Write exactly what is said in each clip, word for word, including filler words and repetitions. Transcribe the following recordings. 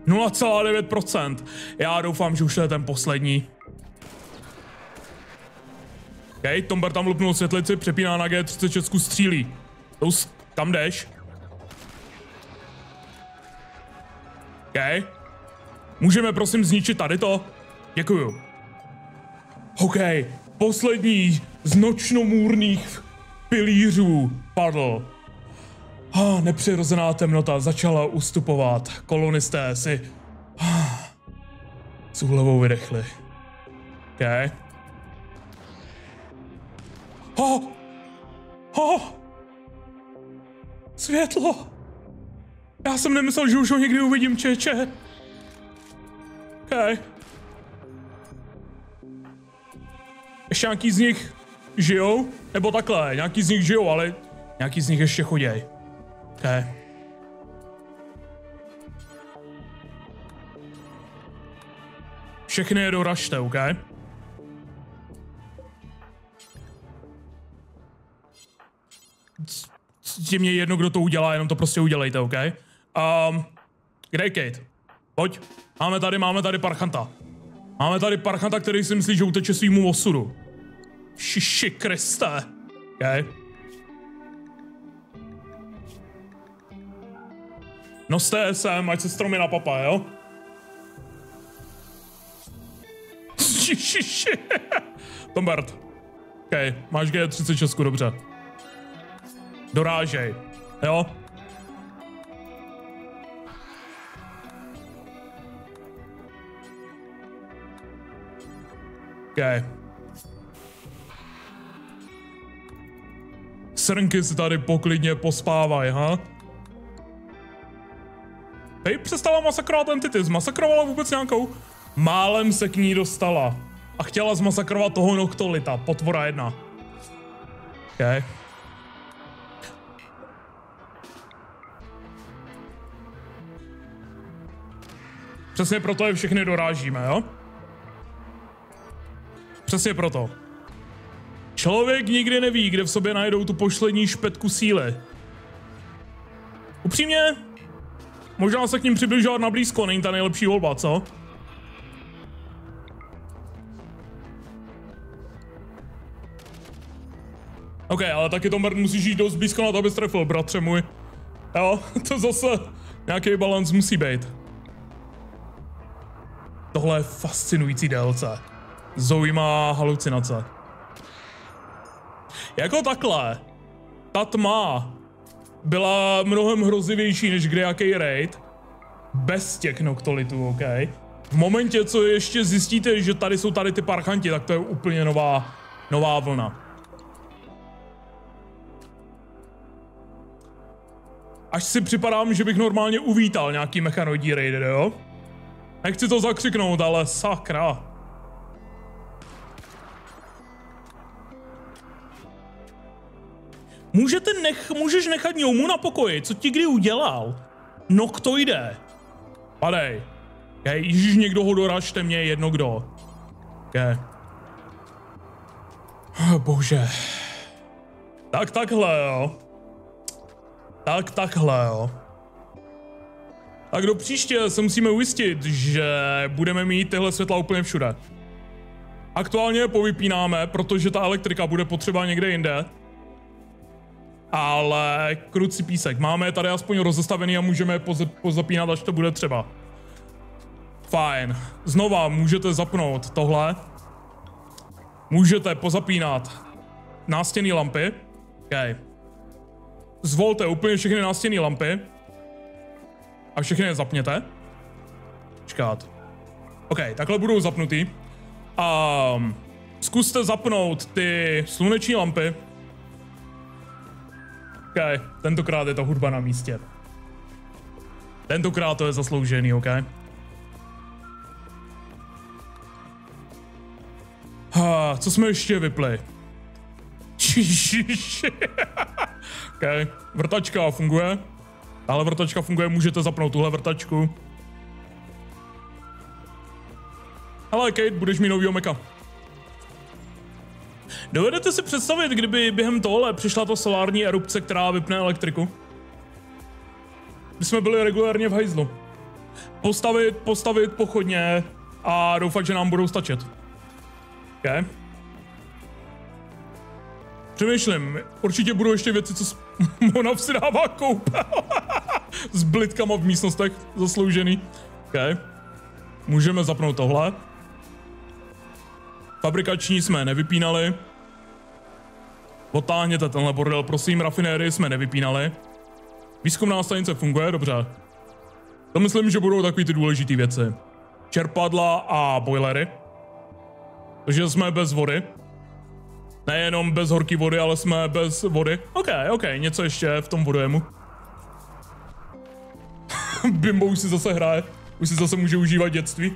nula celá devět procent. Já doufám, že už to je ten poslední. OK, Tomber tam lupnul světlici, přepíná na G třicet šest, střílí. Tam jdeš. OK. Můžeme prosím zničit tady to? Děkuju. OK, poslední z nočnomůrných pilířů padl. Ah, nepřirozená temnota začala ustupovat. Kolonisté si ah, s úlevou vydechli. OK. Oh! Oh! Světlo! Já jsem nemyslel, že už ho někdy uvidím, čeče. OK. Ještě nějaký z nich žijou? Nebo takhle, nějaký z nich žijou, ale nějaký z nich ještě choděj. OK. Všechny je doražte, OK? Je mě jedno, kdo to udělá, jenom to prostě udělejte, OK? Um, kde je Kate? Pojď. Máme tady, máme tady parchanta. Máme tady parchanta, který si myslí, že uteče svýmu osudu. Šiši Kriste. OK? Noste sem, ať se stromy na papa, jo? Šiši. Tombert. OK, máš G třicet šest, dobře. Dorážej, jo? OK. Srnky si tady poklidně pospávají, ha? Hej, přestala masakrovat entity, zmasakrovala vůbec nějakou? Málem se k ní dostala. A chtěla zmasakrovat toho Noctolita, potvora jedna. OK. Přesně proto je všechny dorážíme, jo? Přesně proto. Člověk nikdy neví, kde v sobě najdou tu poslední špetku síly. Upřímně, možná se k ním přibližovat na blízko, není ta nejlepší volba, co? OK, ale taky Tomber musíš jít dost blízko na to, abys trefil, bratře můj. Jo, to zase nějaký balans musí být. Tohle je fascinující D L C. Zoe má halucinace. Jako takhle, ta tma byla mnohem hrozivější než kdejaký raid. Bez těch Noctolitů, OK? V momentě, co ještě zjistíte, že tady jsou tady ty parchanti, tak to je úplně nová, nová vlna. Až si připadám, že bych normálně uvítal nějaký mechanoidní raid, jo? Nechci to zakřiknout, ale sakra. Můžete nech, můžeš nechat Njomu na pokoji, co ti kdy udělal? Noctoide. Padej. Okay, ježiš, někdo ho doražte, mě jedno kdo. Okay. Oh, bože. Tak takhle, jo. Tak takhle, jo. Tak do příště se musíme ujistit, že budeme mít tyhle světla úplně všude. Aktuálně je povypínáme, protože ta elektrika bude potřeba někde jinde. Ale kruci písek. Máme je tady aspoň rozestavený a můžeme je pozapínat, až to bude třeba. Fajn. Znova můžete zapnout tohle. Můžete pozapínat nástěnné lampy. Okay. Zvolte úplně všechny nástěnné lampy. A všechny je zapněte. Čekat. OK, takhle budou zapnutý. Um, zkuste zapnout ty sluneční lampy. OK, tentokrát je to hudba na místě. Tentokrát to je zasloužený, OK? Ha, co jsme ještě vypli? OK, vrtačka funguje. Tahle vrtačka funguje, můžete zapnout tuhle vrtačku. Hele, Kate, budeš mít novýho meka. Dovedete si představit, kdyby během tohle přišla ta solární erupce, která vypne elektriku? My jsme byli regulárně v hajzlu. Postavit, postavit pochodně a doufat, že nám budou stačit. Okay. Přemýšlím, určitě budou ještě věci, co Monav si dává koupel. S blitkama v místnostech zasloužený. Okay. Můžeme zapnout tohle. Fabrikační jsme nevypínali. Otáhněte tenhle bordel, prosím, rafinérii jsme nevypínali. Výzkumná stanice funguje, dobře. To myslím, že budou takový ty důležitý věci. Čerpadla a boilery. Takže jsme bez vody. Nejenom bez horké vody, ale jsme bez vody. OK, OK, něco ještě v tom vodojemu. Bimbo už si zase hraje. Už si zase může užívat dětství.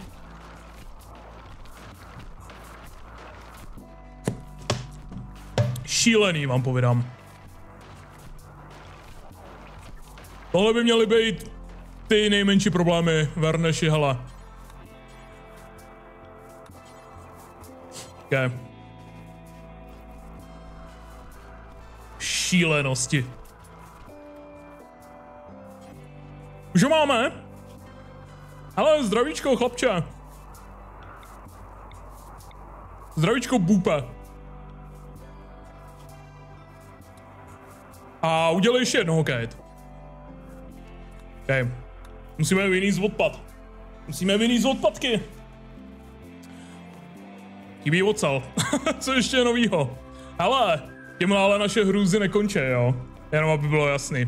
Šílený, vám povídám. Tohle by měly být ty nejmenší problémy, Verneši, hele. Okay. Šílenosti. Už ho máme? Hele, zdravíčko, chlapče. Zdravíčko, Bupe. A udělej ještě jednoho, Kate. Okay. Musíme vynést odpad. Musíme vynést odpadky. Chybí ocel. Co ještě je novýho? Hele, těmhle ale naše hrůzy nekončí, jo? Jenom aby bylo jasný.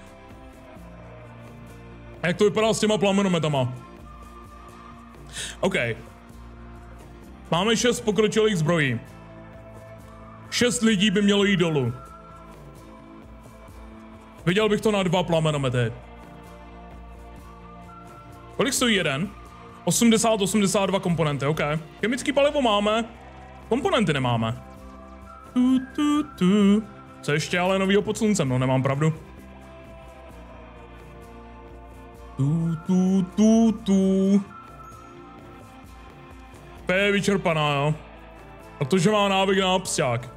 A jak to vypadá s těma plamenometama? OK. Máme šest pokročilých zbrojí. Šest lidí by mělo jít dolů. Viděl bych to na dva plamenomety. Kolik stojí jeden? osmdesát osmdesát dva komponenty, OK. Chemický palivo máme, komponenty nemáme. Tu, tu, tu. Co ještě ale novýho pod sluncem, no nemám pravdu. Tu, tu, tu, tu. To je vyčerpaná, jo. Protože má návyk na psťák.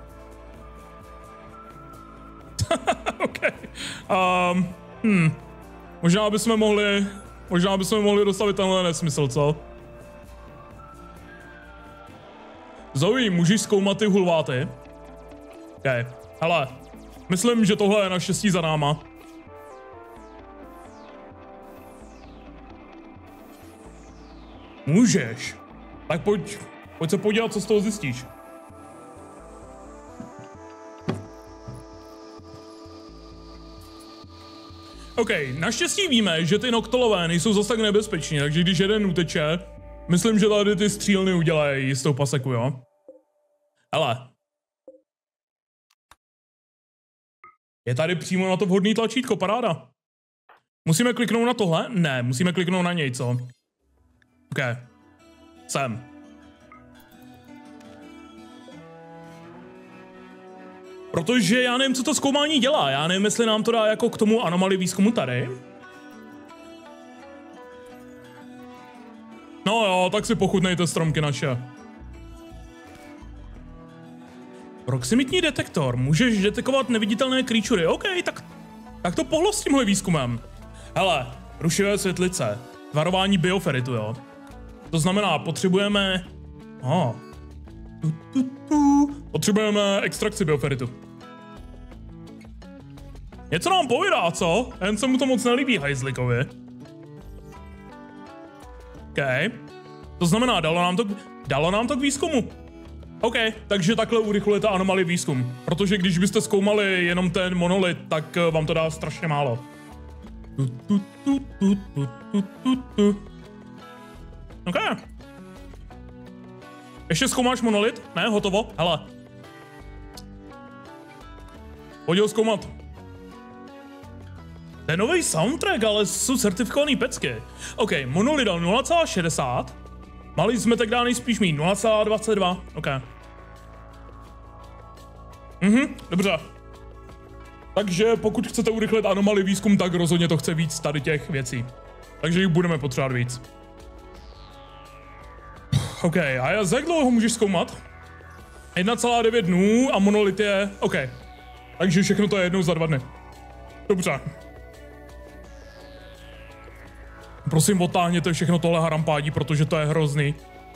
OK. Um, hm. Možná bychom mohli... Možná bychom mohli dostavit tenhle nesmysl, co? Zoe, můžeš zkoumat ty hulváty? OK. Hele. Myslím, že tohle je naštěstí za náma. Můžeš. Tak pojď, pojď se podívat, co z toho zjistíš. OK, naštěstí víme, že ty noktolové nejsou zase tak nebezpeční, takže když jeden uteče, myslím, že tady ty střílny udělají jistou paseku, jo? Hele. Je tady přímo na to vhodný tlačítko, paráda. Musíme kliknout na tohle? Ne, musíme kliknout na něj, co? OK. Sem. Protože já nevím, co to zkoumání dělá. Já nevím, jestli nám to dá jako k tomu anomaly výzkumu tady. No jo, tak si pochutnejte stromky naše. Proximitní detektor. Můžeš detekovat neviditelné creaturey. OK, tak, tak to pohlo s tímhle výzkumem. Hele, rušivé světlice. Varování bioferitu, jo. To znamená, potřebujeme... Oh. Tu, tu, tu. Potřebujeme extrakci bioferitu. Něco nám povídá, co? Jen se mu to moc nelíbí hajzlikovi. OK. To znamená, dalo nám to, dalo nám to k výzkumu. OK, takže takhle urychlujete anomaly výzkum. Protože když byste zkoumali jenom ten monolit, tak vám to dá strašně málo. Tu, tu, tu, tu, tu, tu, tu, tu. OK. Ještě zkoumáš monolit? Ne, hotovo? Hele. Pojď ho zkoumat. To je nový soundtrack, ale jsou certifikovaný pecky. OK, monolit dal nula celá šedesát. Malý zmetek dá nejspíš mít nula celá dvacet dva. OK. Mhm, dobře. Takže pokud chcete urychlit anomaly výzkum, tak rozhodně to chce víc tady těch věcí. Takže jich budeme potřebovat víc. OK, a já jak dlouho můžeš zkoumat? jedna celá devět dnů a monolit je... OK. Takže všechno to je jednou za dva dny. Dobře. Prosím, otáhněte všechno tohle harampádí, protože to je hrozný.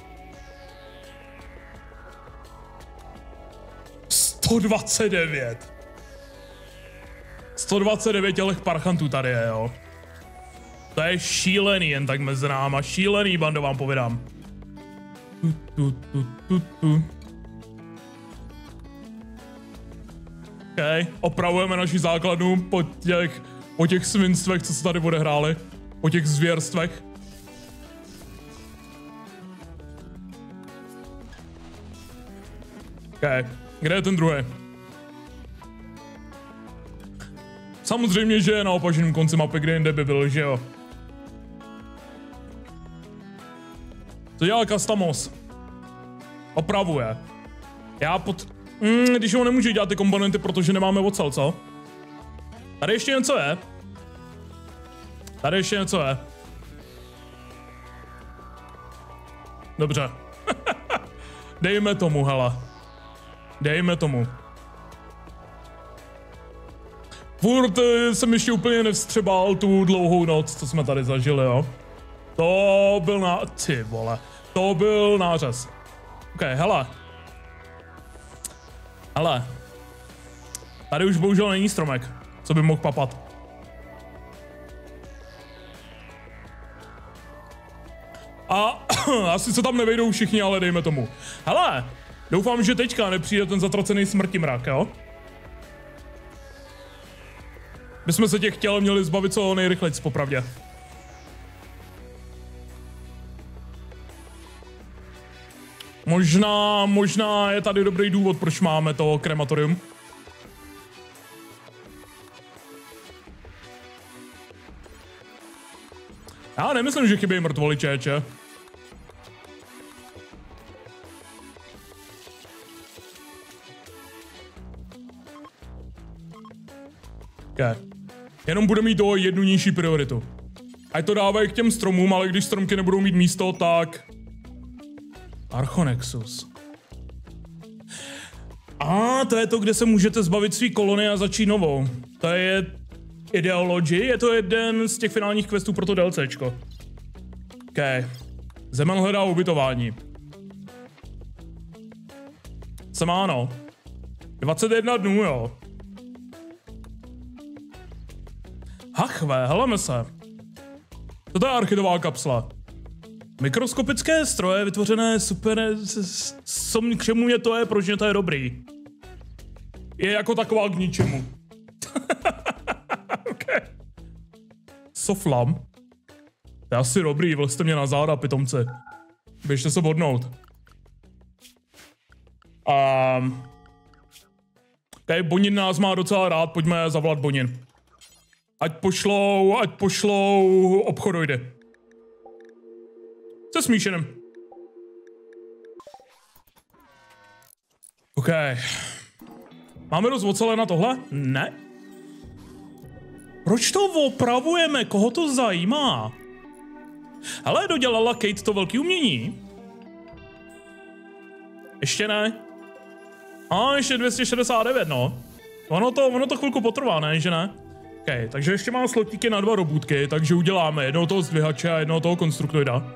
sto dvacet devět. sto dvacet devět tělech parchantů tady je, jo. To je šílený jen tak mezi náma. Šílený, bando, vám povědám. Tu, tu, tu, tu, tu. OK, opravujeme naši základnu po těch, po těch svinstvech, co se tady odehrály. Po těch zvěrstvech. OK, kde je ten druhý? Samozřejmě, že je na opačném konci mapy, kde jinde by byl, že jo. Co dělá Customos? Opravuje. Já pod... Mm, když ho nemůže dělat ty komponenty, protože nemáme ocel, co? Tady ještě něco je. Tady ještě něco je. Dobře. Dejme tomu, hele. Dejme tomu. Furt jsem ještě úplně nevstřebal tu dlouhou noc, co jsme tady zažili, jo. To byl na... Ty vole. To byl nářez. OK, hele. Hele. Tady už bohužel není stromek, co by mohl papat. A asi se tam nevejdou všichni, ale dejme tomu. Hele, doufám, že teďka nepřijde ten zatracený smrtimrak, jo? Bychom se těch těl měli zbavit co nejrychleji, popravdě. Možná, možná je tady dobrý důvod, proč máme to krematorium. Já nemyslím, že chybějí mrtvoli, čeče. Okay. Jenom bude mít to jednu nižší prioritu. Ať to dávají k těm stromům, ale když stromky nebudou mít místo, tak... Archonexus. A to je to, kde se můžete zbavit svý kolony a začít novou. To je Ideology, je to jeden z těch finálních questů pro to DLCčko. OK. Zeman hledá ubytování. Jsem ano. dvacet jedna dnů, jo. Hachve, heleme se. Co to je architová kapsla? Mikroskopické stroje vytvořené super... K čemu mě to je, proč mě to je dobrý? Je jako taková k ničemu. Okay. Soflam. To je asi dobrý, vlezte mě na záda, pitomce. Běžte se bodnout. Um, okay, Bonin nás má docela rád, pojďme zavolat Bonin. Ať pošlou, ať pošlou obchodojdy. Se smíšenem. OK. Máme dost ocele na tohle? Ne. Proč to opravujeme? Koho to zajímá? Hele, dodělala Kate to velký umění? Ještě ne. A ještě dvě stě šedesát devět, no. Ono to, ono to chvilku potrvá, ne, že ne? OK, takže ještě mám slotíky na dva robůtky, takže uděláme jednoho toho zdvihače a jednoho toho konstruktoida.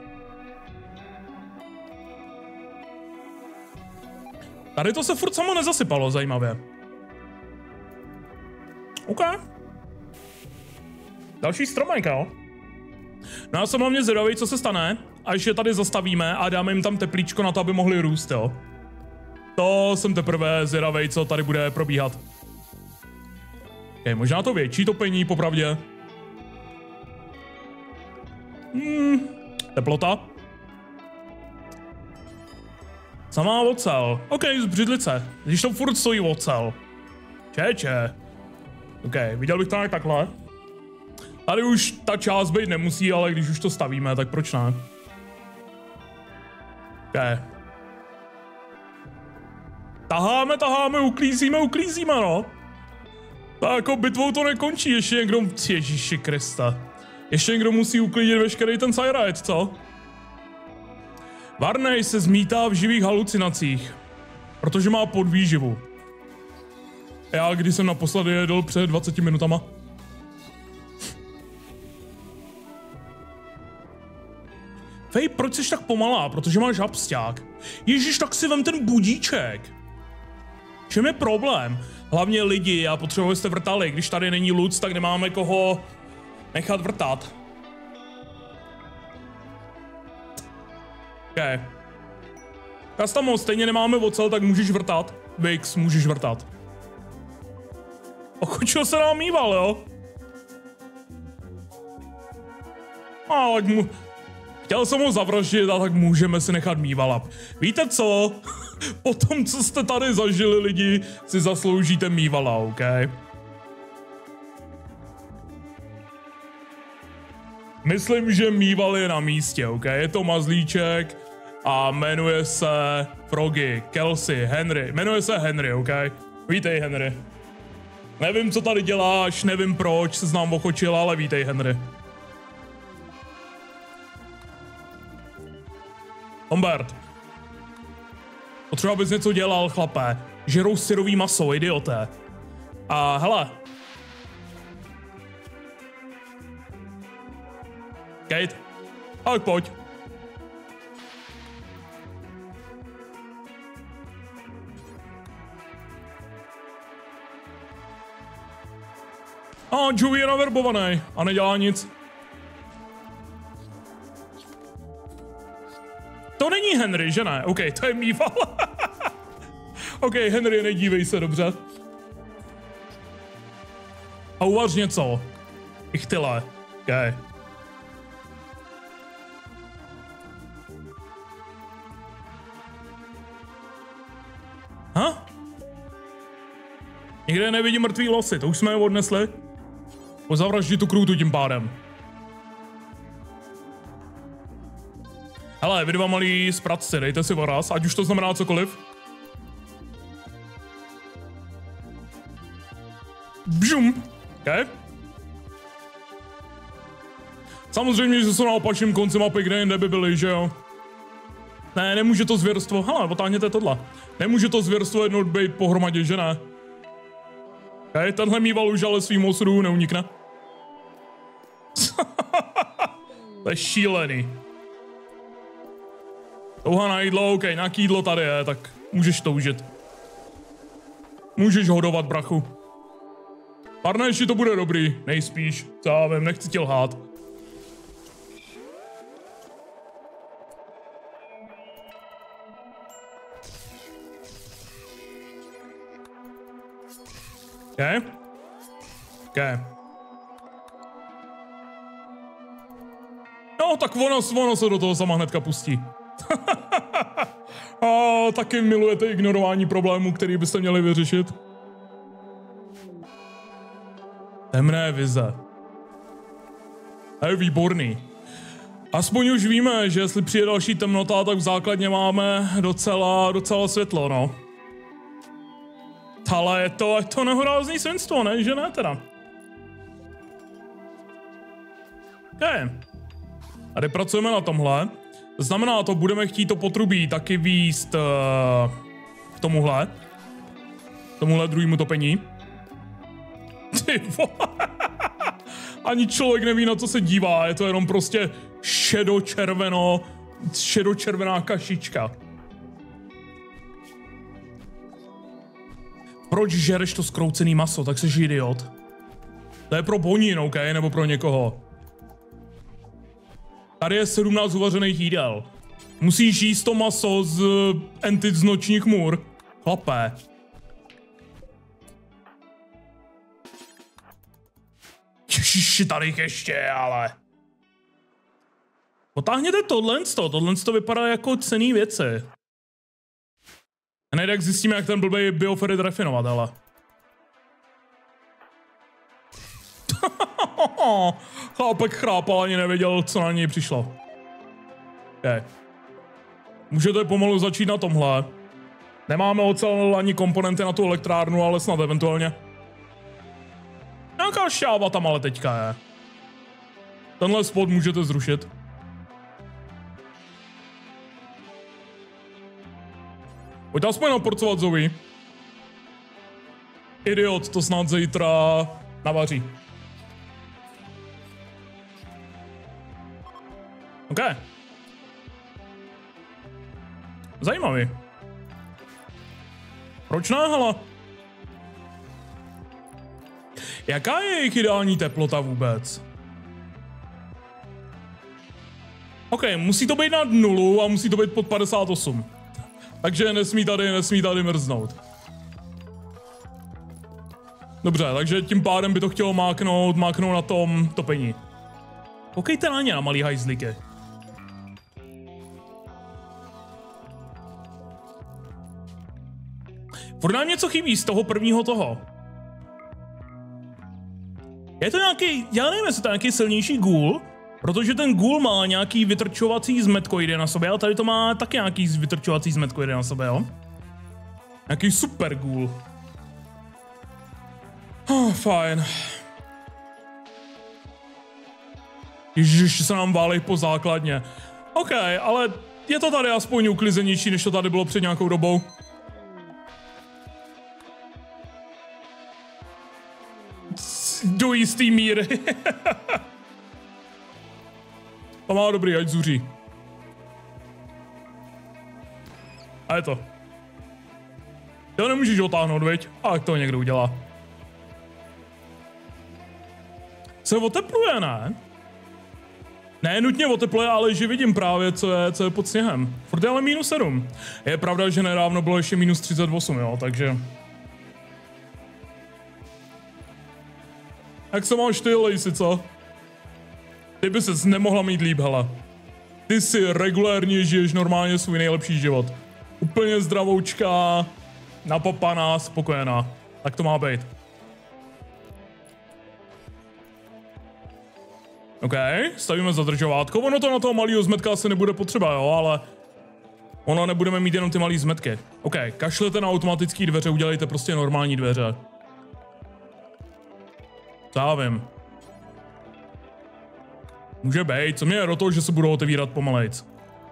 Tady to se furt samo nezasypalo, zajímavě. OK. Další stromek, jo? No já jsem hlavně zvědavý, co se stane, až je tady zastavíme a dáme jim tam teplíčko na to, aby mohli růst, jo? To jsem teprve zvědavý, co tady bude probíhat. Okay, možná to větší topení, popravdě. Hmm, teplota. Samá ocel. OK, z břidlice. Když to furt stojí ocel. Čeče. OK, viděl bych to nějak takhle. Tady už ta část být nemusí, ale když už to stavíme, tak proč ne? OK. Taháme, taháme, uklízíme, uklízíme, no. Tak jako bitvou to nekončí, ještě někdo... Ježíši Krista. Ještě někdo musí uklidit veškerý ten Cyrite, co? Varnej se zmítá v živých halucinacích, protože má podvýživu. Já, když jsem naposledy jedl před dvaceti minutama. Fej, proč jsi tak pomalá? Protože máš hapsťák. Ježíš, tak si vem ten budíček. Čem je problém? Hlavně lidi, já potřebuji, abyste vrtali. Když tady není Lutz, tak nemáme koho nechat vrtat. OK. Kastamo, stejně nemáme ocel, tak můžeš vrtat. Vix, můžeš vrtat. Okočil se nám mýval, jo? Ale mu... Chtěl jsem ho zavraždit, a tak můžeme si nechat mývala. Víte co? Po tom, co jste tady zažili lidi, si zasloužíte mývala, OK? Myslím, že mýval je na místě, OK? Je to mazlíček a jmenuje se Froggy, Kelsey, Henry. Jmenuje se Henry, OK? Vítej, Henry. Nevím, co tady děláš, nevím proč, se znám ochočil, ale vítej, Henry. Humbert. Potřeba bys něco dělal, chlape. Žerou syrový maso, idioté. A hele. Kate. Tak pojď. A Joey je naverbovaný a nedělá nic. To není Henry, že ne? OK, to je mýval. OK, Henry, nedívej se, dobře. A uvař něco. Ichtyle. OK. Ha? Nikde nevidím mrtvý losy, to už jsme je odnesli. Pozavraždí tu krůtu tím pádem. Hele, vy dva malí zpracci, dejte si voraz, ať už to znamená cokoliv. Bžum. OK. Samozřejmě, že jsou na opačném konci mapy, kde jinde by byli, že jo? Ne, nemůže to zvěrstvo, hele, otáhněte tohle. Nemůže to zvěrstvo jednou být pohromadě, že ne? OK, tenhle mýval už ale svým osudu neunikne. To je šílený. Touha na jídlo, OK, nějaký jídlo tady je, tak můžeš toužit. Můžeš hodovat, brachu. Parne, ještě to bude dobrý, nejspíš. Co já vím, nechci tě lhát. OK. OK. No, tak ono, ono se do toho sama hnedka pustí. A taky milujete ignorování problémů, který byste měli vyřešit. Temné vize. To je výborný. Aspoň už víme, že jestli přijde další temnota, tak v základně máme docela, docela světlo, no. Ale je to, je to nehorázný svinstvo, ne? Že ne teda? OK. Tady pracujeme na tomhle. Znamená to, budeme chtít to potrubí taky výst uh, k tomuhle. Tomuhle druhému topení. Ty vole. Ani člověk neví, na co se dívá. Je to jenom prostě šedočerveno, šedočervená kašička. Proč žereš to skroucený maso? Tak jsi idiot. To je pro bonín, OK? Nebo pro někoho. Tady je sedmnáct uvařených jídel. Musíš jíst to maso z entit z nočních můr. Chlapé. Ježiši, tady ještě, ale. Potáhněte tohle, tohle to vypadá jako cenný věci. A nejde, jak zjistíme, jak ten blbej bioferit refinovat, ale. Chlápek chrápal, ani nevěděl, co na něj přišlo. Okay. Můžete pomalu začít na tomhle. Nemáme ocel ani komponenty na tu elektrárnu, ale snad eventuálně. Nějaká šáva tam ale teďka je. Tenhle spot můžete zrušit. Pojď aspoň naporcovat Zoe. Idiot, to snad zítra navaří. OK. zajímavý. Proč ne, hele? Jaká je jejich ideální teplota vůbec? OK, musí to být nad nulu a musí to být pod padesát osm. Takže nesmí tady, nesmí tady mrznout. Dobře, takže tím pádem by to chtělo máknout, máknout na tom topení. Koukejte na ně, na malý hajzlíky. Furt nám něco chybí z toho prvního toho. Je to nějaký, já nevím, jestli to je nějaký silnější ghoul, protože ten ghoul má nějaký vytrčovací zmetkoidy na sobě, ale tady to má taky nějaký vytrčovací zmetkoidy na sobě, jo? Nějaký super ghoul. Oh, fajn. Ježiš, se nám válej po základně. OK, ale je to tady aspoň uklizenější, než to tady bylo před nějakou dobou. Do jistý míry. To má dobrý, ať zuří. A je to. To nemůžeš otáhnout, viď? A jak to někdo udělá. Se otepluje, ne? Ne, nutně otepluje, ale že vidím právě, co je, co je pod sněhem. Furt je ale minus sedm. Je pravda, že nedávno bylo ještě minus třicet osm, jo, takže... Jak se máš ty, Lacey, co? Ty by ses nemohla mít líp, hele. Ty si regulérně žiješ normálně svůj nejlepší život. Úplně zdravoučká, napapaná, spokojená. Tak to má být. OK, stavíme zadržovátko. Ono to na toho malého zmetka asi nebude potřeba, jo, ale... Ono nebudeme mít jenom ty malý zmetky. OK, kašlete na automatické dveře, udělejte prostě normální dveře. Co já vím. Může být, co mě je do toho, že se budou otevírat pomalejc.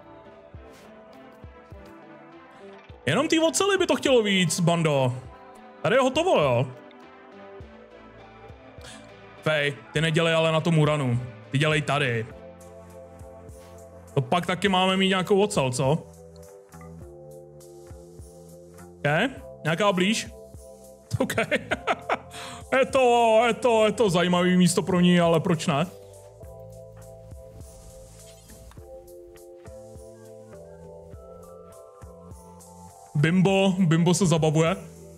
Jenom ty ocely by to chtělo víc, bando. Tady je hotovo, jo. Fej, ty nedělej ale na tom uranu. Ty dělej tady. To pak taky máme mít nějakou ocel, co? OK, nějaká blíž? OK. je to, je to, je to zajímavý místo pro ní, ale proč ne? Bimbo, Bimbo se zabavuje.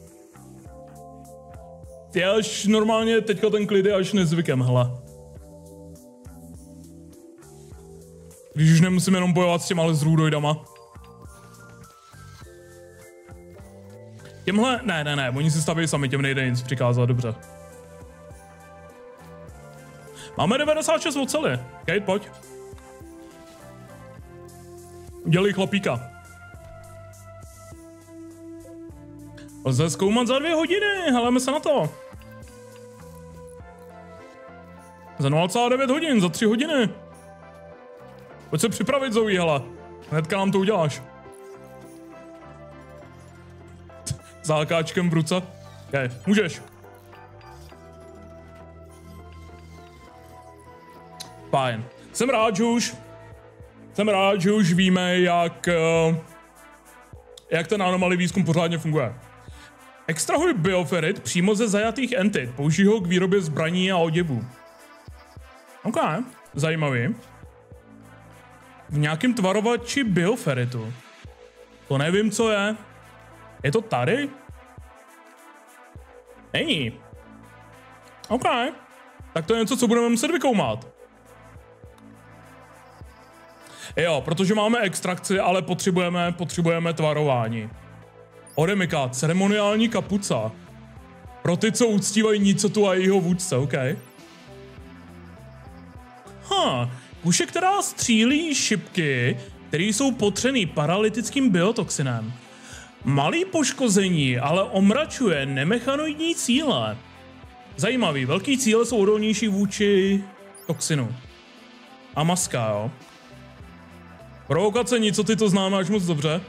Je až normálně teďka ten klid je až nezvykem, hele. Když už nemusím jenom bojovat s těma zrůdojdama. Těmhle, ne, ne, ne, oni si staví sami, těm nejde nic přikázat, dobře. Máme devadesát šest oceli. Kate, pojď. Dělej chlapíka. Lze zkoumat za dvě hodiny, heleme se na to. Za nula celá devět hodin, za tři hodiny. Pojď se připravit, Zoe, hele. Hnedka nám to uděláš. Zákáčkem v ruce. Okay, můžeš. Fajn. Jsem rád, že už... Jsem rád, že už víme, jak... Uh, jak ten anomalý výzkum pořádně funguje. Extrahuj bioferit přímo ze zajatých entit. Použij ho k výrobě zbraní a oděvů. OK, zajímavý. V nějakém tvarovači bioferitu. To nevím, co je. Je to tady? Není. OK. Tak to je něco, co budeme muset vykoumat. Jo, protože máme extrakci, ale potřebujeme, potřebujeme tvarování. Odemika, ceremoniální kapuca. Pro ty, co uctívají Nicotu a jejího vůdce, OK. Ha, kuše, která střílí šipky, které jsou potřený paralytickým biotoxinem. Malý poškození, ale omračuje nemechanoidní cíle. Zajímavý, velký cíle jsou odolnější vůči toxinu. A maska, jo. Provokace Nicoty, to známe až moc dobře.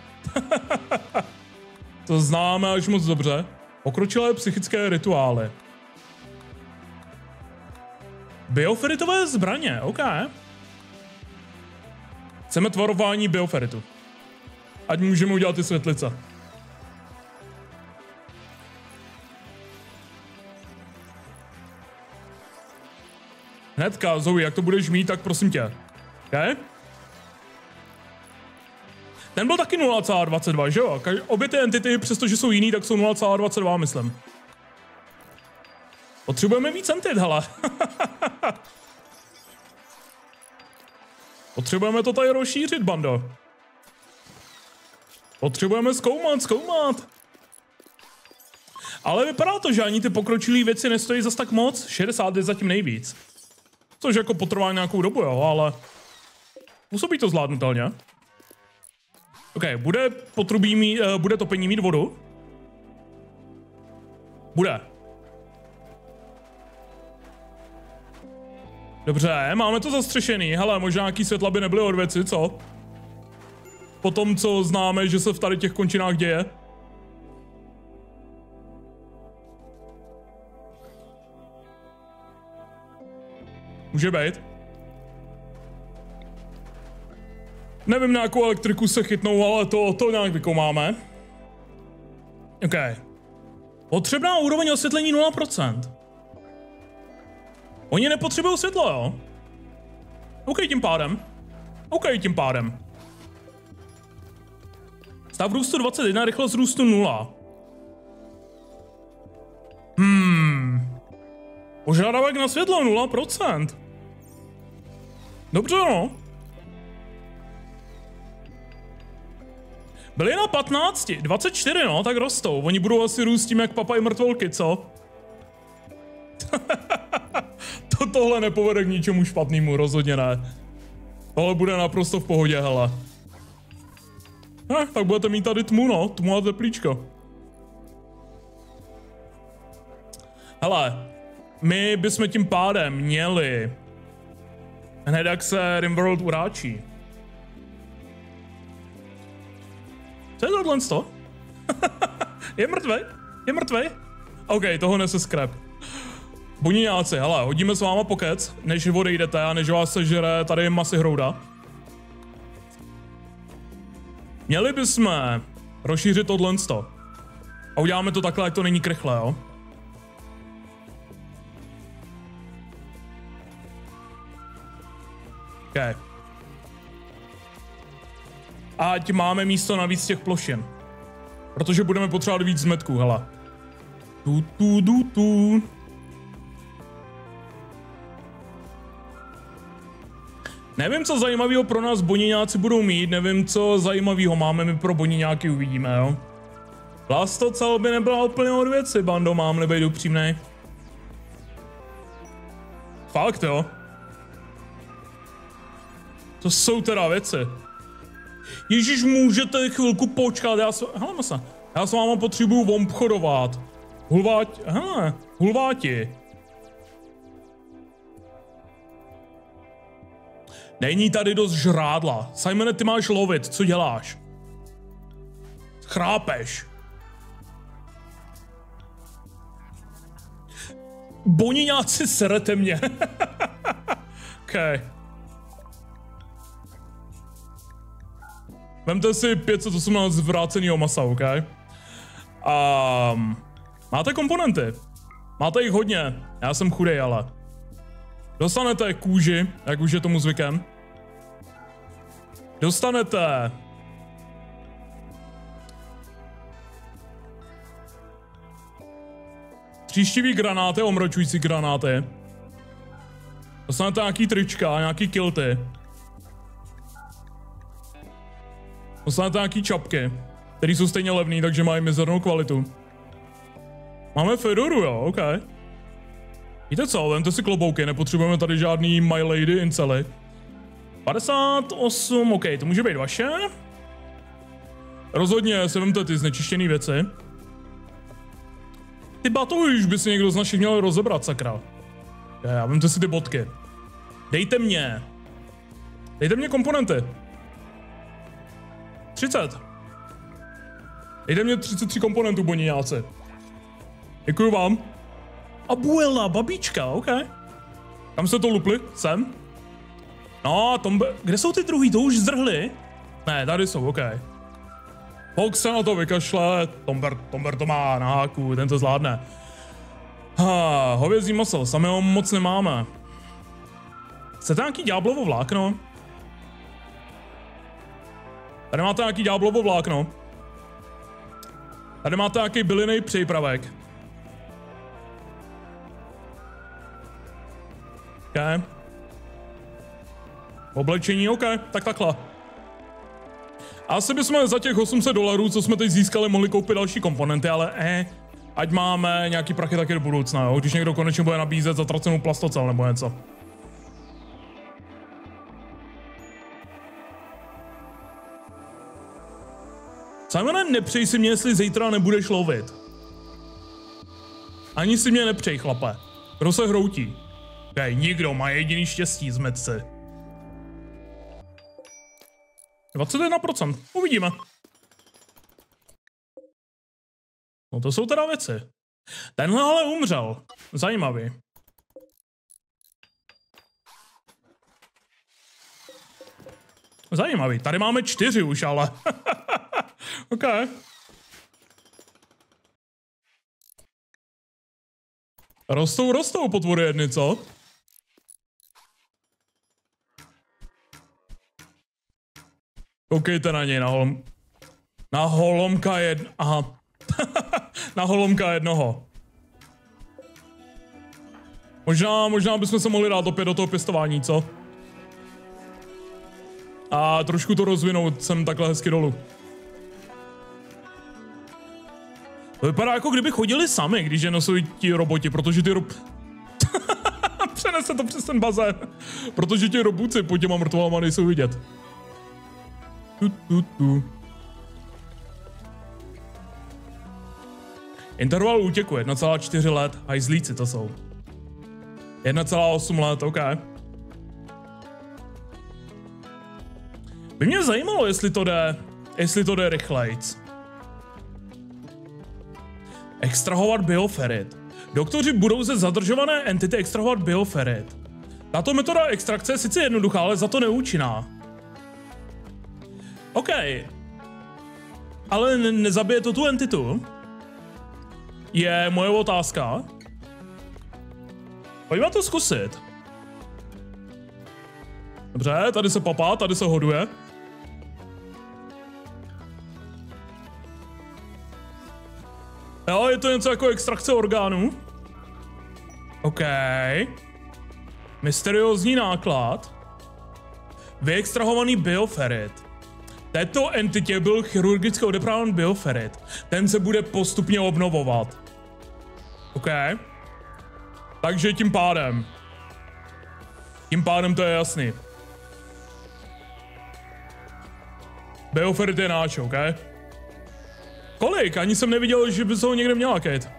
To známe až moc dobře. Pokročilé psychické rituály. Bioferitové zbraně, OK. Chceme tvarování bioferitu. Ať můžeme udělat ty světlice. Hnedka, Zoe, jak to budeš mít, tak prosím tě. Okay? Ten byl taky nula celá dvacet dva, že jo? Obě ty entity, přestože jsou jiný, tak jsou nula celá dvacet dva, myslím. Potřebujeme víc entit, hele. Potřebujeme to tady rozšířit, bando. Potřebujeme zkoumat, zkoumat. Ale vypadá to, že ani ty pokročilé věci nestojí zas tak moc. šedesát je zatím nejvíc. Což jako potrvá nějakou dobu, jo, ale... Působí to zvládnutelně. OK, bude potrubí mít, uh, bude topení mít vodu? Bude. Dobře, máme to zastřešený. Hele, možná nějaký světla by nebyly od věci, co? Po tom, co známe, že se v tady těch končinách děje. Může být. Nevím, na jakou elektriku se chytnou, ale to, to nějak vykoumáme. OK. Potřebná úroveň osvětlení nula procent. Oni nepotřebují světlo, jo? OK, tím pádem. OK, tím pádem. Stav růstu dvacet jedna, rychlost růstu nula. Hmm. Požadavek na světlo nula procent. Dobře, no. Byli na patnácti, dvacet čtyři, no, tak rostou. Oni budou asi růst tím, jak papají mrtvolky, co? to tohle nepovede k ničemu špatnému, rozhodně ne. Tohle bude naprosto v pohodě, hele. Eh, tak budete mít tady tmu, no, tmu a teplíčko. Hele, my bychom tím pádem měli hned jak se Rimworld uráčí. Co je tohle sto? Je mrtvej? Je mrtvej? OK, toho nese scrap. Buniňáci, hele, hodíme s váma pokec, než odejdete a než vás sežere tady masy hrouda. Měli bychom rozšířit tohle sto. A uděláme to takhle, ať to není krychle, jo? OK. Ať máme místo navíc těch plošin. Protože budeme potřebovat víc zmetků, hele. Tu, tu, tu, tu. Nevím, co zajímavého pro nás boniňáci budou mít, nevím, co zajímavého máme my pro boniňáky, uvidíme, jo. Plastocel by nebyla úplně od věci, bando, mám-li být upřímnej. Fakt, jo. To jsou teda věci. Ježíš, můžete chvilku počkat, já se... Hele, masa, já s váma potřebuju obchodovat. Hulváti, hele, hulváti. Není tady dost žrádla. Simone, ty máš lovit, co děláš? Chrápeš. Boniňáci, serete mě. OK. Vemte si pět set osmnáct zvrácenýho masa, OK? Um, máte komponenty. Máte jich hodně. Já jsem chudej, ale. Dostanete kůži, jak už je tomu zvykem. Dostanete... tříštivý granáty, omročující granáty. Dostanete nějaký trička, nějaký kilty. Dostanete nějaký čapky, které jsou stejně levný, takže mají mizernou kvalitu. Máme fedoru, jo, OK. Víte co, vemte si klobouky, nepotřebujeme tady žádný My Lady incely. padesát osm, OK, to může být vaše. Rozhodně se vemte ty znečištěné věci. Ty batohy už by si někdo z našich měl rozebrat, sakra. Já, vemte si ty bodky. Dejte mě. Dejte mě komponenty. třicet. Dejte mě třicet tři komponentů, boniňáci. Děkuju vám. Abuela, babička, OK. Kam jste to lupli? Sem? No, tombe... Kde jsou ty druhý? To už zdrhli? Ne, tady jsou, OK. Fox se na to vykašle, Tomber, Tomber to má na háku, ten to zvládne. Ha, hovězí maso, samého moc nemáme. Chcete nějaký ďáblovo vlákno? Tady máte nějaký ďáblovo vlákno. Tady máte nějaký bylinný přípravek. OK. Oblečení, OK, tak takhle. Asi bychom za těch osm set dolarů, co jsme teď získali, mohli koupit další komponenty, ale eh, ať máme nějaký prachy taky do budoucna, jo? Když někdo konečně bude nabízet zatracenou plastocel nebo něco. Simone, nepřej si mě, jestli zítra nebudeš lovit. Ani si mě nepřej, chlape. Kdo se hroutí? Okay, nikdo má jediný štěstí z medce. dvacet jedna procent. Uvidíme. No to jsou teda věci. Tenhle ale umřel. Zajímavý. Zajímavý. Tady máme čtyři už, ale. OK. Rostou, rostou potvory jedny, co? Koukejte na něj, na holom... Na holomka jedno... Aha. Na holomka jednoho. Možná, možná bychom se mohli dát opět do toho pěstování, co? A trošku to rozvinout sem takhle hezky dolů. To vypadá, jako kdyby chodili sami, když je nosují ti roboti, protože ty rob... Přenese to přes ten bazén. Protože ti robůci pod těma mrtvolama nejsou vidět. Tu, tu, tu. Interval útěku jedna celá čtyři let, hajzlíci to jsou. jedna celá osm let, OK. By mě zajímalo, jestli to jde, jestli to jde rychlejc. Extrahovat bioferrit. Doktoři budou ze zadržované entity extrahovat bioferrit. Tato metoda extrakce je sice jednoduchá, ale za to neúčinná. OK. Ale ne nezabije to tu entitu? Je moje otázka. Pojďme to zkusit. Dobře, tady se papá, tady se hoduje. Jo, je to něco jako extrakce orgánů. OK. Mysteriózní náklad. Vyextrahovaný bioferrit. Této entitě byl chirurgicky odebrán bioferrit. Ten se bude postupně obnovovat. OK. Takže tím pádem. Tím pádem to je jasný. Bioferrit je náč, OK? Kolik? Ani jsem neviděl, že by se ho někde měla, Kate.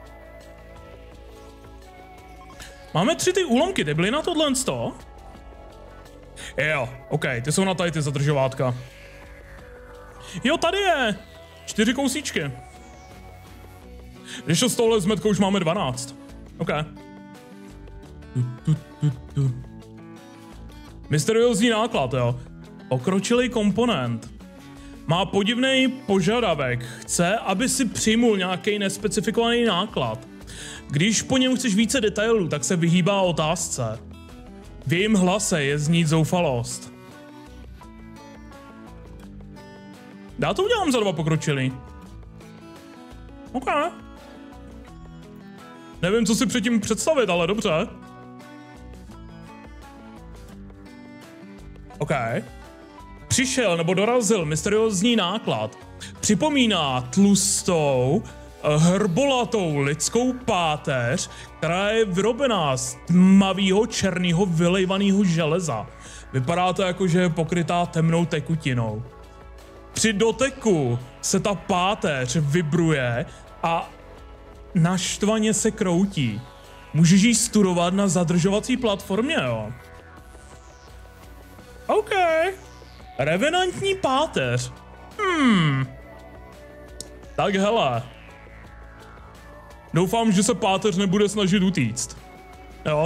Máme tři ty úlomky, ty byly na tohle sto? Jo, OK, ty jsou na tady ty zadržovátka. Jo, tady je! Čtyři kousíčky. Když to z tohle zmetkou už máme dvanáct. OK. Tu, tu, tu, tu. Mysteriózní náklad, jo. Pokročilý komponent. Má podivný požadavek. Chce, aby si přijmul nějaký nespecifikovaný náklad. Když po něm chceš více detailů, tak se vyhýbá otázce. V jejím hlase je znít zoufalost. Já to udělám za dva pokročilý. OK. Nevím, co si předtím představit, ale dobře. OK. Přišel nebo dorazil mysteriózní náklad. Připomíná tlustou, hrbolatou lidskou páteř, která je vyrobená z tmavého černého vylejvaného železa. Vypadá to jako, že je pokrytá temnou tekutinou. Při doteku se ta páteř vibruje a naštvaně se kroutí. Můžeš ji studovat na zadržovací platformě, jo? OK. Revenantní páteř. Hmm. Tak hele. Doufám, že se páteř nebude snažit utíct. Jo?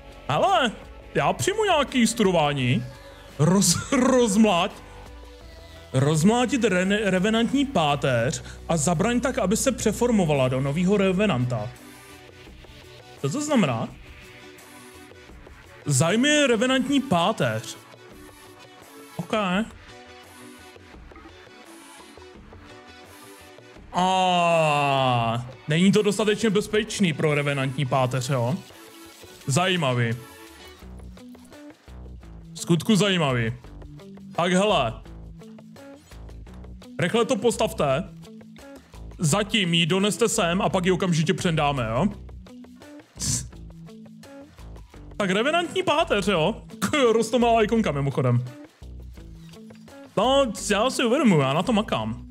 Ale já přijmu nějaký studování. Roz, rozmlať. Rozmlátit re revenantní páteř a zabraň tak, aby se přeformovala do nového revenanta. Co to znamená? Zajmi revenantní páteř. OK. A není to dostatečně bezpečný pro revenantní páteř, jo? Zajímavý. Skutku zajímavý. Tak hele. Rychle to postavte. Zatím ji doneste sem a pak ji okamžitě předáme, jo? Tak revenantní páteř, jo? Roztomilá ikonka mimochodem. No, já si uvědomuji, já na to makám.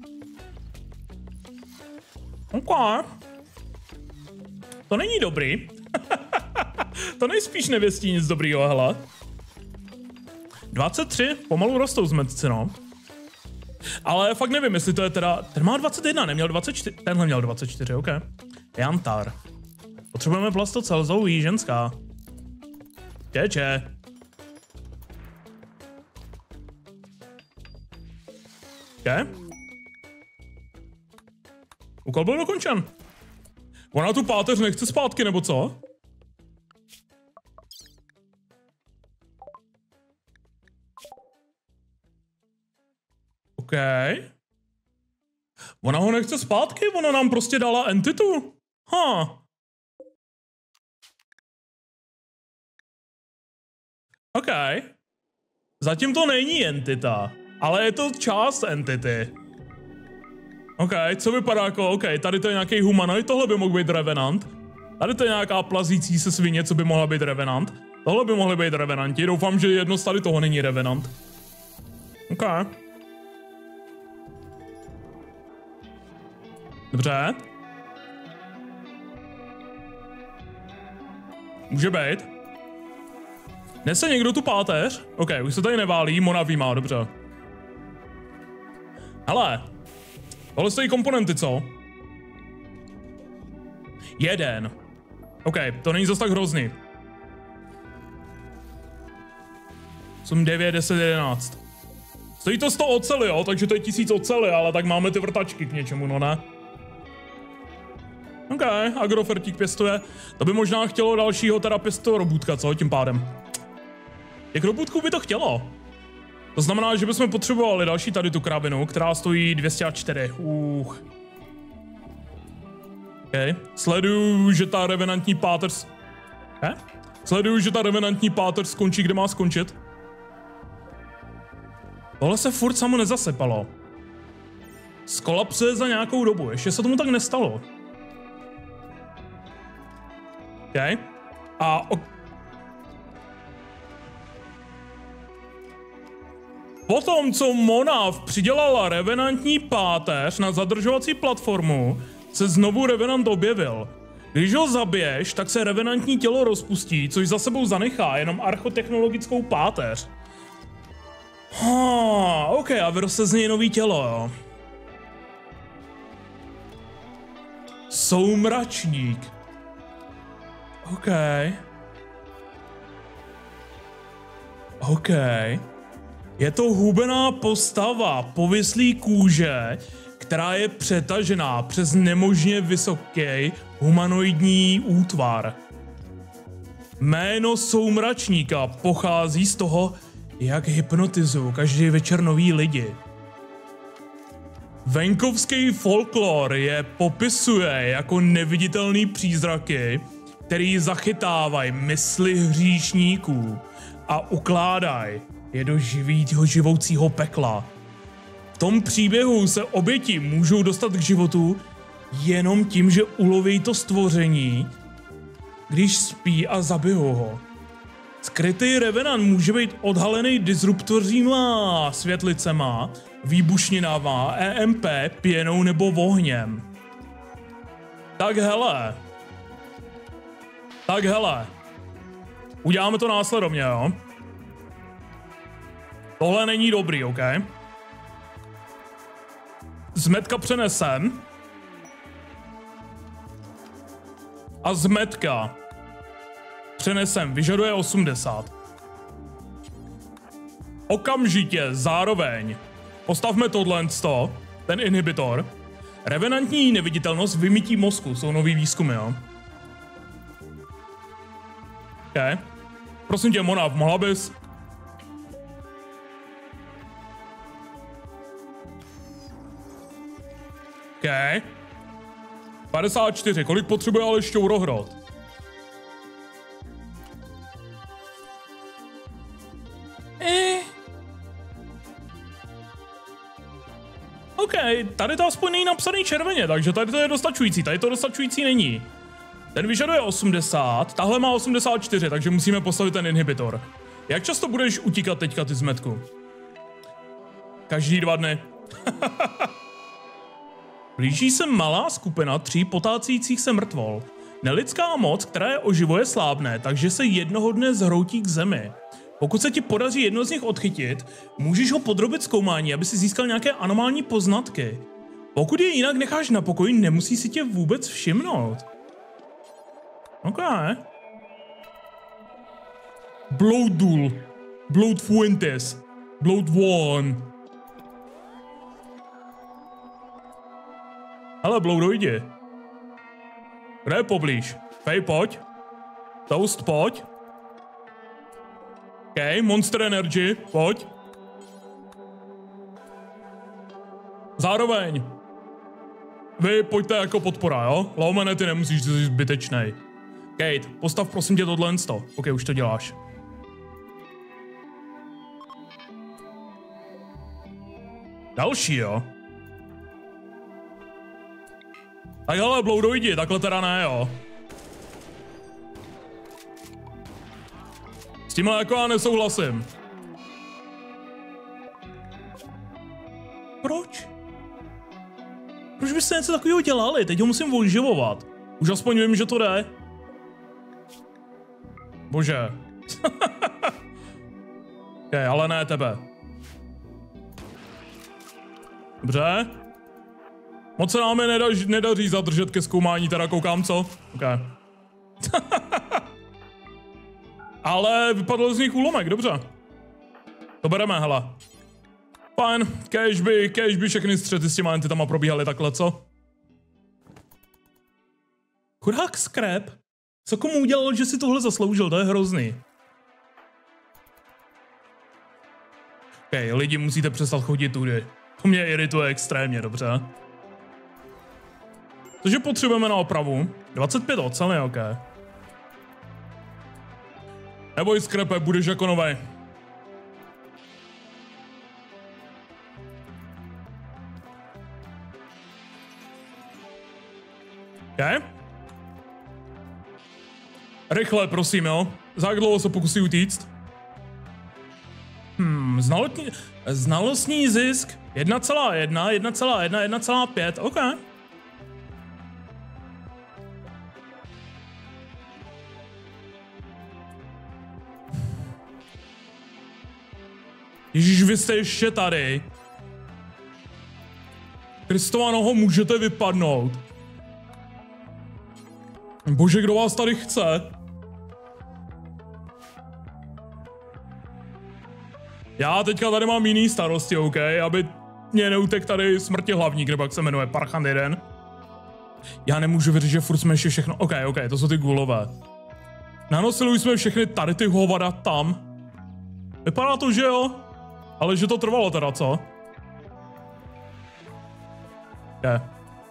OK. To není dobrý. To nejspíš nevěstí nic dobrýho, hele. dvacet tři, pomalu rostou zmetci, no. Ale fakt nevím, jestli to je teda... Ten má dvacet jedna, neměl dvacet čtyři. Tenhle měl dvacet čtyři, OK. Jantar. Potřebujeme plastocel, zoují, ženská. Čeče. OK. Úkol byl dokončen. Ona tu páteř nechce zpátky, nebo co? OK. Ona ho nechce zpátky, ona nám prostě dala entitu. Ha. Huh. OK. Zatím to není entita, ale je to část entity. OK, co vypadá jako, OK, tady to je nějaký humanoid, tohle by mohl být revenant. Tady to je nějaká plazící se svině, co by mohla být revenant. Tohle by mohly být revenanti, doufám, že jedno z tady toho není revenant. OK. Dobře. Může být. Nese někdo tu páteř? OK, už se tady neválí, Mona výmá, dobře. Hele. Tohle stojí komponenty, co? Jeden. OK, to není zas tak hrozný. osm, devět, deset, jedenáct. Stojí to sto oceli, jo? Takže to je tisíc oceli, ale tak máme ty vrtačky k něčemu, no ne? OK, agrofertík pěstuje. To by možná chtělo dalšího teda pěsto robůtka, co? Tím pádem. Jak robůtků by to chtělo? To znamená, že bychom potřebovali další tady tu krabinu, která stojí dvě stě čtyři. Uh. OK. Sleduju, že ta revenantní páteř... Eh? Sleduju, že ta revenantní páteř skončí, kde má skončit. Tohle se furt samo nezasepalo. Skolapsuje za nějakou dobu, ještě se tomu tak nestalo. OK. A... O... Potom, co Mona přidělala revenantní páteř na zadržovací platformu, se znovu revenant objevil. Když ho zabiješ, tak se revenantní tělo rozpustí, což za sebou zanechá jenom archotechnologickou páteř. Ha, OK, a vyroste z něj nový tělo, jo. Soumračník. OK. OK. Je to hubená postava povislý kůže, která je přetažená přes nemožně vysoký humanoidní útvar. Jméno Soumračníka pochází z toho, jak hypnotizují každý večer noví lidi. Venkovský folklor je popisuje jako neviditelný přízraky, který zachytávají mysli hříšníků a ukládají je do živýho živoucího pekla. V tom příběhu se oběti můžou dostat k životu jenom tím, že uloví to stvoření, když spí a zabijou ho. Skrytý revenant může být odhalený disruptoříma světlicema, výbušninama, E M P, pěnou nebo ohněm. Tak hele. Tak hele. Uděláme to následovně, jo? Tohle není dobrý, OK? Zmetka přenesem. A zmetka přenesem, vyžaduje osmdesát. Okamžitě zároveň Postavme tohle, ten inhibitor. Revenantní neviditelnost, vymytí mozku, jsou nový výzkumy, jo. OK. Prosím tě, Mona, mohla bys... OK. padesát čtyři, kolik potřebuje ale šťourohrot? Eh. OK, tady to aspoň není napsaný červeně, takže tady to je dostačující, tady to dostačující není. Ten vyžaduje osmdesát, tahle má osmdesát čtyři, takže musíme postavit ten inhibitor. Jak často budeš utíkat teďka ty zmetku? Každý dva dny. Blíží se malá skupina tří potácících se mrtvol. Nelidská moc, která je oživuje, slábne, takže se jednoho dne zhroutí k zemi. Pokud se ti podaří jedno z nich odchytit, můžeš ho podrobit zkoumání, aby si získal nějaké anomální poznatky. Pokud je jinak necháš na pokoji, nemusí si tě vůbec všimnout. OK. Blood Duel. Blood Fuentes. Blood One. Ale Bloudoidi. Kde je poblíž? Fej, pojď. Toast, pojď. OK, Monster Energy, pojď. Zároveň. Vy pojďte jako podpora, jo? Laumene, ty nemusíš, ty jsi zbytečnej. Kate, postav prosím tě tohle sto. OK, už to děláš. Další, jo? Tak hele, Bloudoidi, takhle teda ne, jo? S tímhle jako já nesouhlasím. Proč? Proč byste něco takového dělali? Teď ho musím oživovat. Už aspoň vím, že to jde. Bože. Okay, ale ne tebe. Dobře. Moc se nám je nedaří, nedaří zadržet ke zkoumání, teda koukám, co? OK. Ale vypadl z nich úlomek, dobře. To bereme, hele. Fajn, kéž by, kéž by všechny střety s těma entitama probíhaly takhle, co? Chudák Scrap. Co komu udělal, že si tohle zasloužil, to je hrozný. OK, lidi, musíte přestat chodit tudy. To mě irituje extrémně, dobře. Takže potřebujeme na opravu. dvacet pět ocely, OK. Neboj, Scrape, budeš jako novej. OK. Rychle, prosím, jo. Za jak dlouho se pokusí utíct? Hmm, znalostní, znalostní zisk jedna celá jedna, jedna celá jedna, jedna celá pět, OK. Ježíš, vy jste ještě tady. Kristova noho, můžete vypadnout. Bože, kdo vás tady chce? Já teďka tady mám jiný starosti, OK? Aby mě neutek tady smrti hlavník, nebo jak se jmenuje, Parchant jeden. Já nemůžu věřit, že furt jsme ještě všechno... OK, OK, to jsou ty gulové. Nanosili jsme všechny tady ty hovada tam. Vypadá to, že jo? Ale že to trvalo teda, co? OK.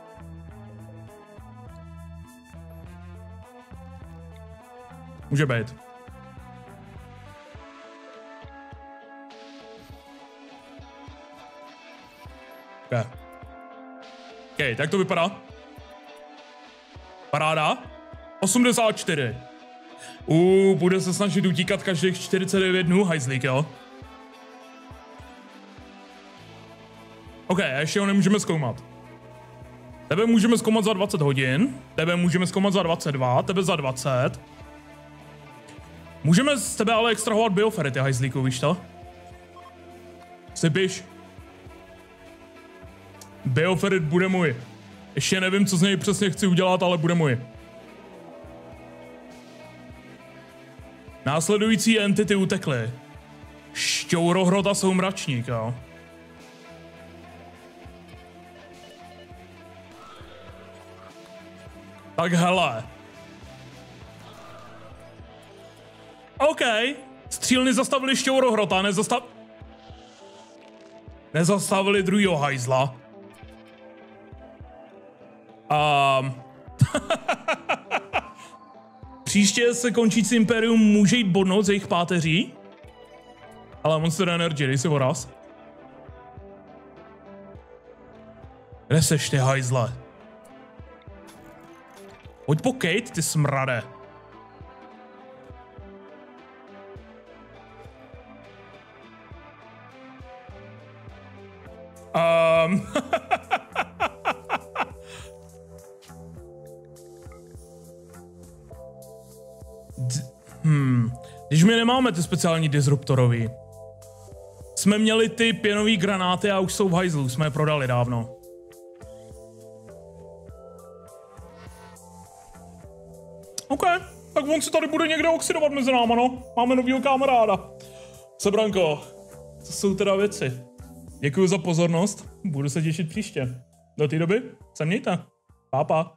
Může být. OK. OK, tak to vypadá. Paráda. osmdesát čtyři. Uuu, bude se snažit utíkat každých čtyřicet devět dnů, hajzlík, jo? OK, a ještě ho nemůžeme zkoumat. Tebe můžeme zkoumat za dvacet hodin, tebe můžeme zkoumat za dvacet dva, tebe za dvacet. Můžeme z tebe ale extrahovat bioferity, hajzlíku, víš to? Sypiš. Bioferit bude můj. Ještě nevím, co z něj přesně chci udělat, ale bude můj. Následující entity utekly. Šťourohrot a soumračník, jo. Tak hele. OK. Střílny zastavili šťourohrota, nezastav... Nezastavili druhýho hajzla. Um. Příště se končící impérium může jít bodnout z jejich páteří. Ale Monster Energy, dej si voraz. Kde seš ty hajzle? Pojď po Kate, ty smrade. Um. hmm. Když my nemáme ty speciální disruptorový. Jsme měli ty pěnový granáty a už jsou v hajzlu, jsme je prodali dávno. OK, tak on si tady bude někde oxidovat mezi náma, no. Máme novýho kamaráda. Sebranko, to jsou teda věci. Děkuji za pozornost, budu se těšit příště. Do té doby se mějte. Pa, pa.